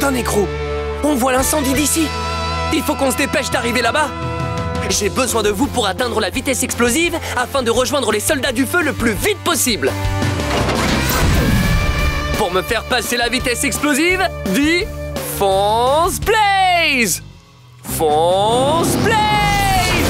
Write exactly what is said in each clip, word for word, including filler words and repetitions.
un écrou. On voit l'incendie d'ici. Il faut qu'on se dépêche d'arriver là-bas. J'ai besoin de vous pour atteindre la vitesse explosive afin de rejoindre les soldats du feu le plus vite possible. Pour me faire passer la vitesse explosive, dis fonce Blaze! Fonce Blaze!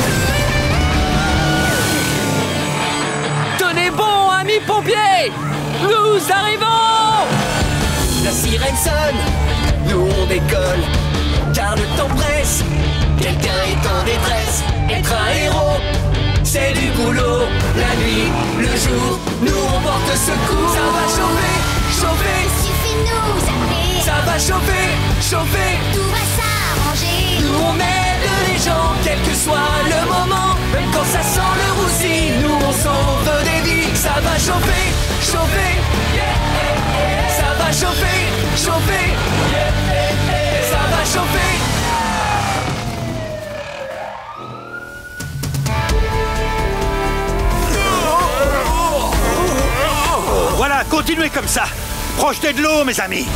Tenez bon, amis pompiers! Nous arrivons! La sirène sonne, nous on décolle, car le temps presse. Quelqu'un est en détresse, être un héros, c'est du boulot. La nuit, le jour, nous on porte secours. Ça va chauffer, chauffer. Il suffit de nous appeler. Ça va chauffer, chauffer. Tout va s'arranger. Nous on aide les gens, quel que soit le moment. Même quand ça sent le roussi, nous on sauve des vies. Ça va chauffer, chauffer. Ça va chauffer, chauffer. Ça va chauffer. Voilà, continuez comme ça. Projetez de l'eau, mes amis.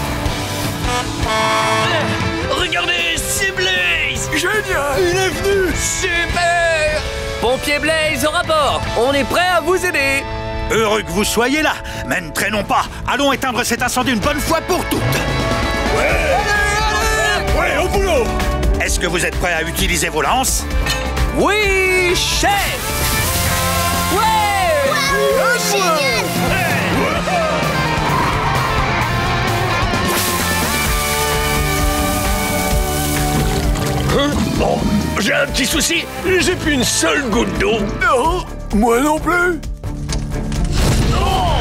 Regardez, c'est Blaze! Génial! Il est venu! Super! Pompier Blaze au rapport! On est prêt à vous aider! Heureux que vous soyez là, mais ne traînons pas. Allons éteindre cet incendie une bonne fois pour toutes. Ouais! Allez, allez! Ouais, au boulot! Est-ce que vous êtes prêts à utiliser vos lances? Oui, chef! Ouais! Waouh, génial! Hein? Bon, j'ai un petit souci. J'ai plus une seule goutte d'eau. Non, moi non plus! Non!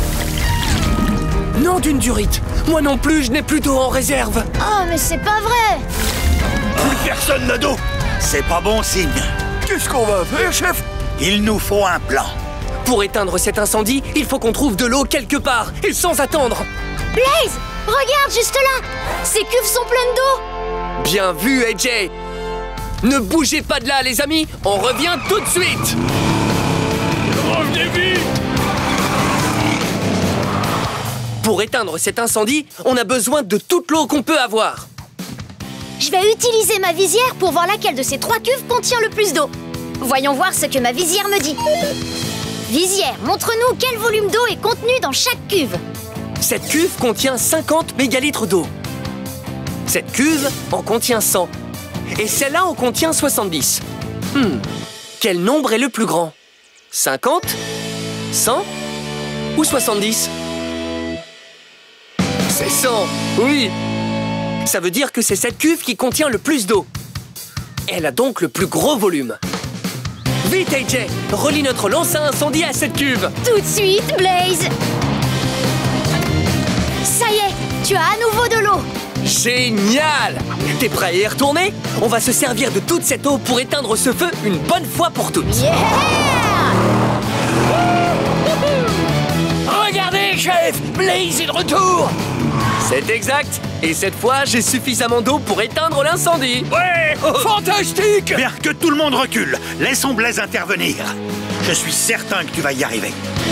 Non d'une durite! Moi non plus, je n'ai plus d'eau en réserve! Oh, mais c'est pas vrai! Plus personne n'a d'eau. C'est pas bon signe. Qu'est-ce qu'on va faire, chef? Il nous faut un plan. Pour éteindre cet incendie, il faut qu'on trouve de l'eau quelque part, et sans attendre! Blaze, regarde juste là! Ces cuves sont pleines d'eau! Bien vu, A J! Ne bougez pas de là, les amis! On revient tout de suite! Revenez vite! Pour éteindre cet incendie, on a besoin de toute l'eau qu'on peut avoir. Je vais utiliser ma visière pour voir laquelle de ces trois cuves contient le plus d'eau. Voyons voir ce que ma visière me dit. Visière, montre-nous quel volume d'eau est contenu dans chaque cuve. Cette cuve contient cinquante mégalitres d'eau. Cette cuve en contient cent. Et celle-là en contient soixante-dix. Hmm. Quel nombre est le plus grand? cinquante? cent? Ou soixante-dix? C'est cent, oui. Ça veut dire que c'est cette cuve qui contient le plus d'eau. Elle a donc le plus gros volume. Vite, A J, relie notre lance à incendie à cette cuve. Tout de suite, Blaze. Ça y est, tu as à nouveau de l'eau. Génial! T'es prêt à y retourner? On va se servir de toute cette eau pour éteindre ce feu une bonne fois pour toutes. Yeah! Regardez, chef! Blaze est de retour! C'est exact. Et cette fois, j'ai suffisamment d'eau pour éteindre l'incendie. Ouais! Fantastique! Bien, que tout le monde recule. Laissons Blaze intervenir. Je suis certain que tu vas y arriver.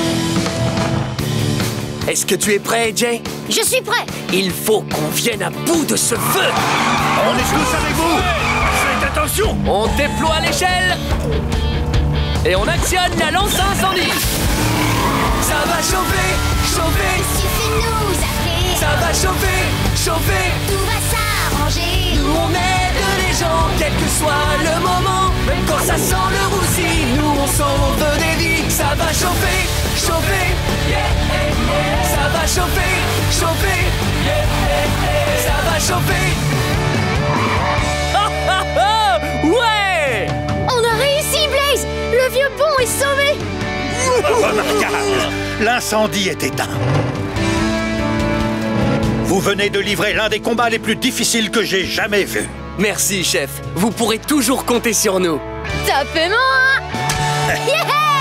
Est-ce que tu es prêt, A J? Je suis prêt. Il faut qu'on vienne à bout de ce feu. On est tous avec vous. Faites attention! On déploie l'échelle. Et on actionne la lance à incendie. Ça va chauffer, chauffer. Il suffit de nous appeler. Ça va chauffer, chauffer. Tout va s'arranger. Nous on aide les gens, quel que soit le moment. Même quand ça sent le roussi, nous on sauve des vies. Ça va chauffer, chauffer. Ça va chauffer, chauffer. Ça va chauffer. Ah, ah, ah, ouais! On a réussi, Blaze. Le vieux pont est sauvé. Remarquable. L'incendie est éteint. Vous venez de livrer l'un des combats les plus difficiles que j'ai jamais vus. Merci, chef. Vous pourrez toujours compter sur nous. Tapez-moi. Yeah!